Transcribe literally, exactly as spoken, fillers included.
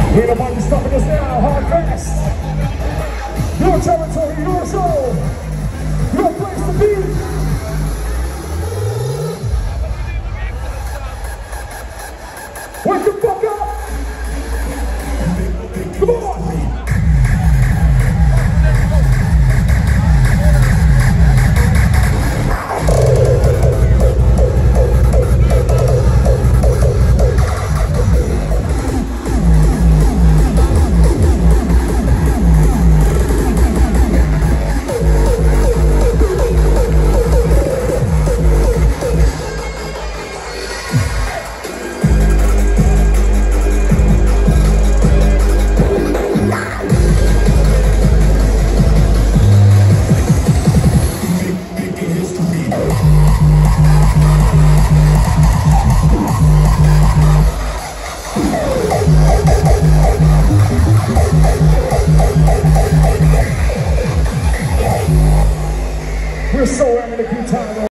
Ain't nobody stopping us now, hard fast. Your territory, your show, your place to be. Wake the fuck up! Come on! We're so having a good time.